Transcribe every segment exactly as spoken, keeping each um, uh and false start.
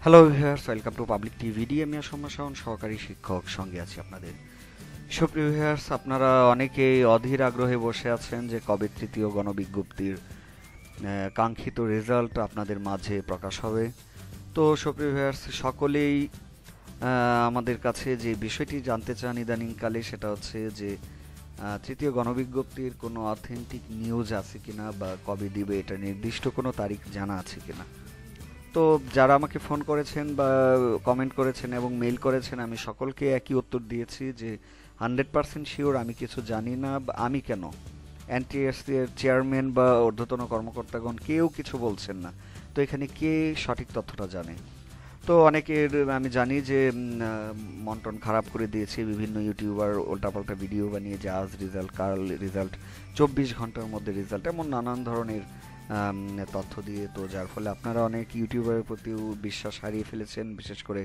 Hello viewers, welcome to public টিভিডি। আমি আসম্মা শাওন, সহকারী শিক্ষক, সঙ্গে আছি আপনাদের। সুপ্রিয় ভিউয়ার্স, আপনারা অনেকেই অধীর আগ্রহে বসে আছেন যে কবে তৃতীয় গণবিজ্ঞপ্তির আহ, কাঙ্ক্ষিত রেজাল্ট আপনাদের মাঝে প্রকাশ হবে। তো সুপ্রিয় ভিউয়ার্স, সকলেই আহ, আমাদের কাছে যে বিষয়টি জানতে চান ইদানিংকালে, সেটা হচ্ছে যে আহ, তৃতীয় গণবিজ্ঞপ্তির কোনো অথেন্টিক নিউজ আছে কিনা, বা কবে দিবে এটা নির্দিষ্ট কোনো তারিখ জানা আছে কিনা। তো যারা আমাকে ফোন করেছেন বা কমেন্ট করেছেন এবং মেইল করেছেন, আমি সকলকে একই উত্তর দিয়েছি যে হান্ড্রেড পার্সেন্ট শিওর আমি কিছু জানি না। বা আমি কেন, এনটিএসসি এর চেয়ারম্যান বা ঊর্ধ্বতন কর্মকর্তাগণ কেউ কিছু বলছেন না। তো এখানে কে সঠিক তথ্যটা জানে? তো অনেকের আমি জানি যে উম, আহ, মন টন খারাপ করে দিয়েছে বিভিন্ন ইউটিউবার উল্টাপাল্টা ভিডিও বানিয়ে যে আজ রেজাল্ট, কাল রেজাল্ট, চব্বিশ ঘন্টার মধ্যে রেজাল্ট, এমন নানান ধরনের আম, তথ্য দিয়ে। তো যার ফলে আপনারা অনেক ইউটিউবারের প্রতিও বিশ্বাস হারিয়ে ফেলেছেন, বিশেষ করে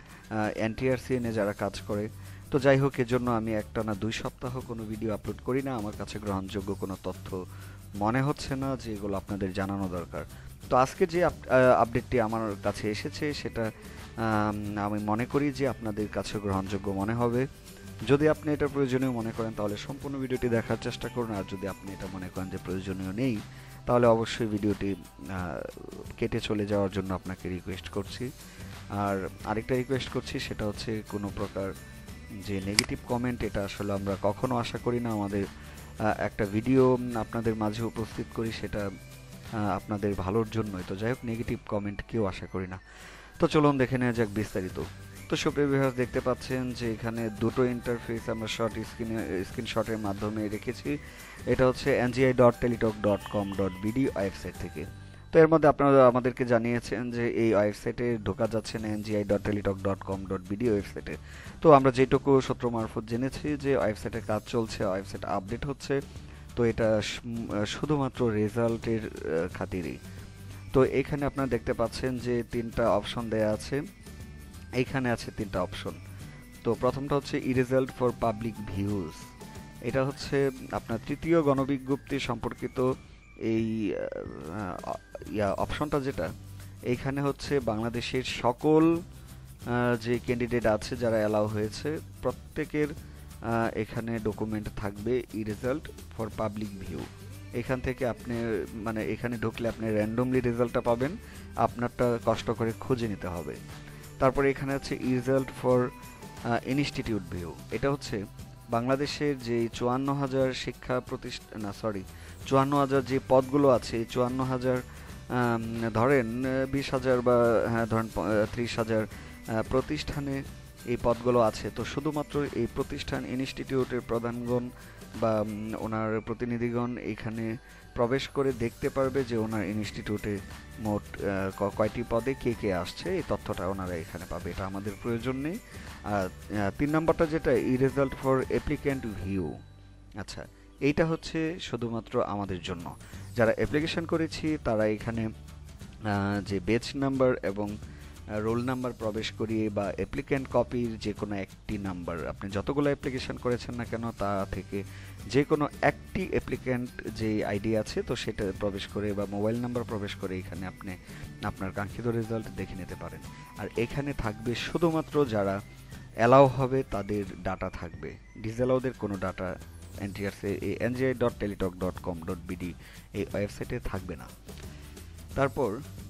এনটিআরসি নিয়ে যারা কাজ করে। তো যাই হোক, এজন্য আমি একটা না দুই সপ্তাহ কোনো ভিডিও আপলোড করি না। আমার কাছে গ্রহণযোগ্য কোনো তথ্য মনে হচ্ছে না যে এগুলো আপনাদের জানানো দরকার। তো আজকে যে আপডেটটি আমার কাছে এসেছে, সেটা আম, আমি মনে করি যে আপনাদের কাছে গ্রহণযোগ্য মনে হবে। যদি আপনি এটা প্রয়োজনীয় মনে করেন তাহলে সম্পূর্ণ ভিডিওটি দেখার চেষ্টা করুন, আর যদি আপনি এটা মনে করেন যে প্রয়োজনীয় নেই, তাহলে অবশ্যই ভিডিওটি আহ, কেটে চলে যাওয়ার জন্য আপনাকে রিকোয়েস্ট করছি। আর আরেকটা রিকোয়েস্ট করছি, সেটা হচ্ছে কোনো প্রকার যে নেগেটিভ কমেন্ট, এটা আসলে আমরা কখনো আশা করি না। আমাদের আহ, একটা ভিডিও আপনাদের মাঝে উপস্থিত করি, সেটা আহ, আপনাদের ভালোর জন্যই। তো যাই হোক, নেগেটিভ কমেন্ট কেউ আশা করি না। তো চলুন দেখে নেওয়া যাক বিস্তারিত। তো সুপ্রিয় ভিউয়ার্স, দেখতে পাচ্ছেন যে এখানে দুটো ইন্টারফেস আমরা শর্ট স্ক্রিনে স্ক্রিনশটের মাধ্যমে রেখেছি। এটা হচ্ছে NGI dot Teletalk dot com dot BD website থেকে। তো এর মধ্যে আপনারা আমাদেরকে জানিয়েছেন যে এই ওয়েবসাইটে ঢোকা যাচ্ছে না, NGI dot Teletalk dot com dot BD ওয়েবসাইটে। তো আমরা যেটুকু সূত্র মারফত জেনেছি যে ওয়েবসাইটের কাজ চলছে, ওয়েবসাইট আপডেট হচ্ছে। তো এটা শুধুমাত্র রেজাল্টের খাতিরেই। তো এখানে আপনারা দেখতে পাচ্ছেন যে তিনটা অপশন দেয়া আছে। এইখানে আছে তিনটা অপশন। তো প্রথমটা হচ্ছে E result for public views. এটা হচ্ছে আপনার তৃতীয় গণবিজ্ঞপ্তি সম্পর্কিত এই আহ, ইয়া অপশনটা, যেটা এইখানে হচ্ছে বাংলাদেশের সকল আহ, যে ক্যান্ডিডেট আছে যারা অ্যালাউ হয়েছে, প্রত্যেকের আহ, এখানে ডকুমেন্ট থাকবে E result for public view. এখান থেকে আপনি মানে এখানে ঢুকলে আপনি র্যান্ডমলি রেজাল্টটা পাবেন, আপনারটা কষ্ট করে খুঁজে নিতে হবে। তারপরে এখানে আছে E result for institute view. এটা হচ্ছে বাংলাদেশের যে চুয়ান্ন হাজার শিক্ষা প্রতিষ্ঠান, না সরি, চুয়ান্ন হাজার যে পদগুলো আছে, চুয়ান্ন হাজার ধরেন বিশ হাজার বা হ্যাঁ ধরেন ত্রিশ হাজার প্রতিষ্ঠানে এই পদগুলো আছে। তো শুধুমাত্র এই প্রতিষ্ঠান ইনস্টিটিউটের প্রধানগণ বা ওনার প্রতিনিধিগণ এখানে প্রবেশ করে দেখতে পারবে যে ওনার ইনস্টিটিউটে মোট কয়টি পদে কে কে আসছে, এই তথ্যটা ওনারা এখানে পাবে। এটা আমাদের প্রয়োজন নেই। আর তিন নম্বরটা যেটা E result for applicant view, আচ্ছা, এইটা হচ্ছে শুধুমাত্র আমাদের জন্য। যারা অ্যাপ্লিকেশন করেছি তারা এখানে যে বেচ নাম্বার এবং রোল নাম্বার প্রবেশ করিয়ে, বা অ্যাপ্লিক্যান্ট কপির যে কোনো একটি নাম্বার, আপনি যতগুলো অ্যাপ্লিকেশন করেছেন না কেন তা থেকে যে কোনো একটি অ্যাপ্লিক্যান্ট যে আইডি আছে, তো সেটা প্রবেশ করে বা মোবাইল নাম্বার প্রবেশ করে এখানে আপনি আপনার কাঙ্ক্ষিত রেজাল্ট দেখে নিতে পারেন। আর এখানে থাকবে শুধুমাত্র যারা অ্যালাউ হবে তাদের ডাটা থাকবে, ডিসঅ্যালাউদের কোনো ডাটা এনটিআরসি এই NGI dot Teletalk dot com dot BD এই ওয়েবসাইটে থাকবে না। তারপর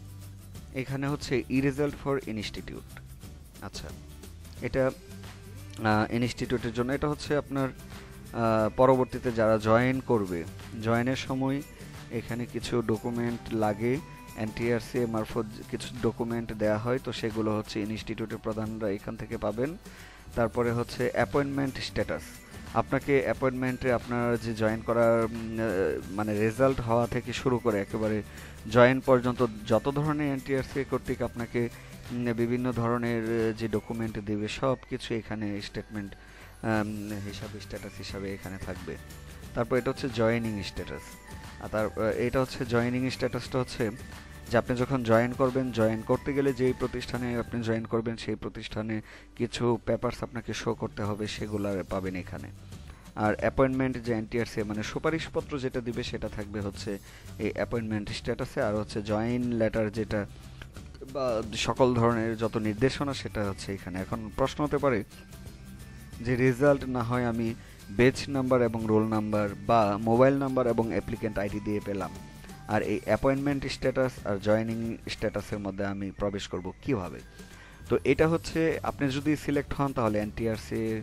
এখানে হচ্ছে ই রেজাল্ট ফর ইনস্টিটিউট। আচ্ছা, এটা ইনস্টিটিউটের জন্য। এটা হচ্ছে আপনার পরবর্তীতে যারা জয়েন করবে, জয়েনের সময় এখানে কিছু ডকুমেন্ট লাগে, এনটিআরসি মারফত কিছু ডকুমেন্ট দেওয়া হয়। তো সেগুলো হচ্ছে ইনস্টিটিউটের প্রধানরা এখান থেকে পাবেন। তারপরে হচ্ছে অ্যাপয়েন্টমেন্ট স্ট্যাটাস। আপনাকে অ্যাপয়েন্টমেন্টে আপনার যে জয়েন করার মানে রেজাল্ট হওয়া থেকে শুরু করে একেবারে জয়েন পর্যন্ত যত ধরনের এনটিআরসি কর্তৃক আপনাকে বিভিন্ন ধরনের যে ডকুমেন্ট দেবে, সব কিছু এখানে স্টেটমেন্ট হিসাবে, স্ট্যাটাস হিসাবে এখানে থাকবে। তারপর এটা হচ্ছে জয়েনিং স্ট্যাটাস। আর তার এটা হচ্ছে জয়েনিং স্ট্যাটাসটা হচ্ছে যে আপনি যখন জয়েন করবেন, জয়েন করতে গেলে যেই প্রতিষ্ঠানে আপনি জয়েন করবেন সেই প্রতিষ্ঠানে কিছু পেপারস আপনাকে শো করতে হবে, সেগুলো পাবেন এখানে। আর অ্যাপয়েন্টমেন্ট যে এনটিআরসি মানে সুপারিশপত্র যেটা দিবে, সেটা থাকবে হচ্ছে এই অ্যাপয়েন্টমেন্ট স্ট্যাটাসে। আর হচ্ছে জয়েন লেটার যেটা বা সকল ধরনের যত নির্দেশনা সেটা হচ্ছে এখানে। এখন প্রশ্ন হতে পারে যে রেজাল্ট না হয় আমি বেচ নাম্বার এবং রোল নাম্বার বা মোবাইল নাম্বার এবং অ্যাপ্লিক্যান্ট আইডি দিয়ে পেলাম, আর এই অ্যাপয়েন্টমেন্ট স্ট্যাটাস আর জয়েনিং স্ট্যাটাসের মধ্যে আমি প্রবেশ করব কিভাবে? তো এটা হচ্ছে আপনি যদি সিলেক্ট হন তাহলে এনটিআরসির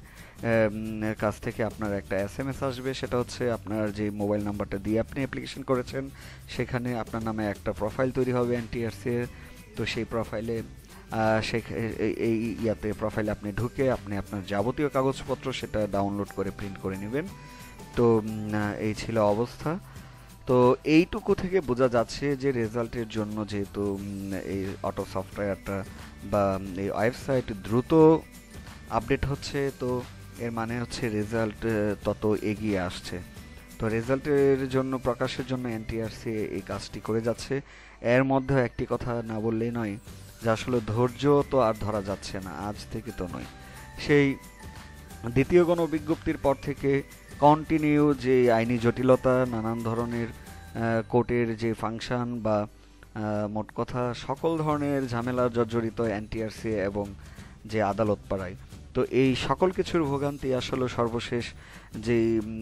কাছ থেকে আপনার একটা এস এম এস আসবে, সেটা হচ্ছে আপনার যে মোবাইল নাম্বারটা দিয়ে আপনি অ্যাপ্লিকেশন করেছেন সেখানে আপনার নামে একটা প্রোফাইল তৈরি হবে এনটিআরসির। তো সেই প্রোফাইলে সে এই ইয়াতে প্রোফাইলে আপনি ঢুকে আপনি আপনার যাবতীয় কাগজপত্র সেটা ডাউনলোড করে প্রিন্ট করে নেবেন। তো এই ছিল অবস্থা। তো এইটুকু থেকে বোঝা যাচ্ছে যে রেজাল্টের জন্য যেহেতু এই অটো সফটওয়্যারটা বা এই ওয়েবসাইট দ্রুত আপডেট হচ্ছে, তো এর মানে হচ্ছে রেজাল্ট তত এগিয়ে আসছে। তো রেজাল্টের জন্য প্রকাশের জন্য এনটিআরসি এই কাজটি করে যাচ্ছে। এর মধ্যে একটি কথা না বললেই নয় যে আসলে ধৈর্য তো আর ধরা যাচ্ছে না, আজ থেকে তো নয়, সেই দ্বিতীয় গণ বিজ্ঞপ্তির পর থেকে কন্টিনিউ যে আইনি জটিলতা, নানান ধরনের কোর্টের যে ফাংশন বা মোট কথা সকল ধরনের ঝামেলা জর্জরিত এনটিআরসি এবং যে আদালত পাড়ায়। তো এই সকল কিছুর ভোগান্তি আসলে সর্বশেষ যে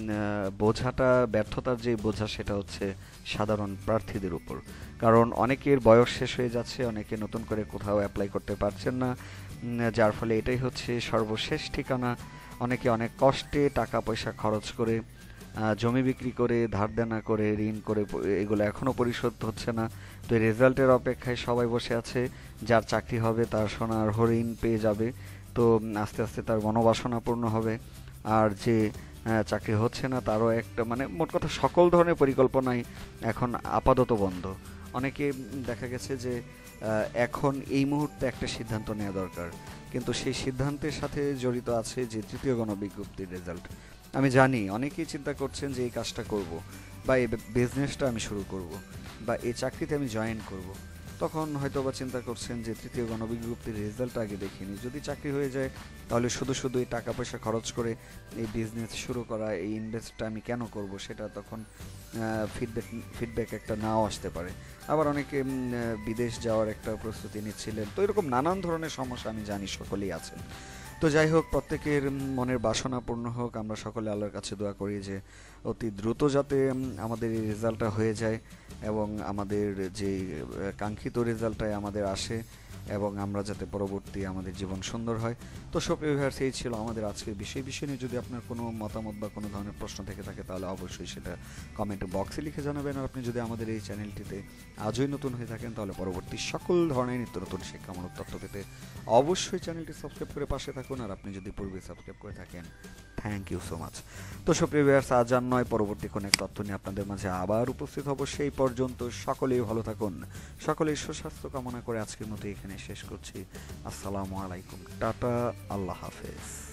বোঝাটা, ব্যর্থতার যে বোঝা সেটা হচ্ছে সাধারণ প্রার্থীদের উপর। কারণ অনেকের বয়স শেষ হয়ে যাচ্ছে, অনেকে নতুন করে কোথাও অ্যাপ্লাই করতে পারছেন না, যার ফলে এটাই হচ্ছে সর্বশেষ ঠিকানা। অনেকে অনেক কষ্টে টাকা পয়সা খরচ করে, জমি বিক্রি করে, ধার দেনা করে, ঋণ করে, এগুলো এখনও পরিশোধ হচ্ছে না। তো এই রেজাল্টের অপেক্ষায় সবাই বসে আছে। যার চাকরি হবে তার সোনার হরিণ পেয়ে যাবে, তো আস্তে আস্তে তার মনোবাসনা পূর্ণ হবে। আর যে চাকরি হচ্ছে না তারও একটা, মানে মোট কথা সকল ধরনের পরিকল্পনাই এখন আপাতত বন্ধ। অনেকে দেখা গেছে যে এখন এই মুহূর্তে একটা সিদ্ধান্ত নেওয়া দরকার, কিন্তু সেই সিদ্ধান্তের সাথে জড়িত আছে যে তৃতীয় গণবিজ্ঞপ্তির রেজাল্ট। আমি জানি অনেকেই চিন্তা করছেন যে এই কাজটা করব, বা এই বিজনেসটা আমি শুরু করব, বা এই চাকরিতে আমি জয়েন করব। তখন হয়তো বা চিন্তা করছেন যে তৃতীয় গণবিজ্ঞপ্তির রেজাল্ট আগে দেখিনি, যদি চাকরি হয়ে যায় তাহলে শুধু শুধু এই টাকা পয়সা খরচ করে এই বিজনেস শুরু করা, এই ইনভেস্টটা আমি কেন করব, সেটা তখন ফিডব্যাক ফিডব্যাক একটা নাও আসতে পারে। আবার অনেকে বিদেশ যাওয়ার একটা প্রস্তুতি নিচ্ছিলেন। তো এরকম নানান ধরনের সমস্যা আমি জানি সকলেই আছেন। তো যাই হোক, প্রত্যেকের মনের বাসনা পূর্ণ হোক। আমরা সকলে আল্লাহর কাছে দোয়া করি যে অতি দ্রুত যাতে আমাদের এই রেজাল্টটা হয়ে যায় এবং আমাদের যে কাঙ্ক্ষিত রেজাল্টটাই আমাদের আসে, এবং আমরা যাতে পরবর্তী আমাদের জীবন সুন্দর হয়। তো সুপ্রিয় ভিউয়ার্স, এই ছিল আমাদের আজকের বিষয়। বিষয় নিয়ে যদি আপনার কোনো মতামত বা কোনো ধরনের প্রশ্ন থেকে থাকে তাহলে অবশ্যই সেটা কমেন্ট বক্সে লিখে জানাবেন। আর আপনি যদি আমাদের এই চ্যানেলটিতে আজই নতুন হয়ে থাকেন তাহলে পরবর্তী সকল ধরনের নিত্য নতুন শিক্ষামূলক তথ্য পেতে অবশ্যই চ্যানেলটি সাবস্ক্রাইব করে পাশে থাকুন। আর আপনি যদি পূর্বে সাবস্ক্রাইব করে থাকেন, থ্যাংক ইউ সো মাচ। তো সুপ্রিয় ভিউয়ার্স, আজ আর নয়, পরবর্তী কোনো এক তথ্য নিয়ে আপনাদের মাঝে আবার উপস্থিত হব। সেই পর্যন্ত সকলেই ভালো থাকুন, সকলেই সুস্বাস্থ্য কামনা করে আজকের মতো এখানে শেষ করছি। আসসালামু আলাইকুম, টাটা, আল্লাহ হাফেজ।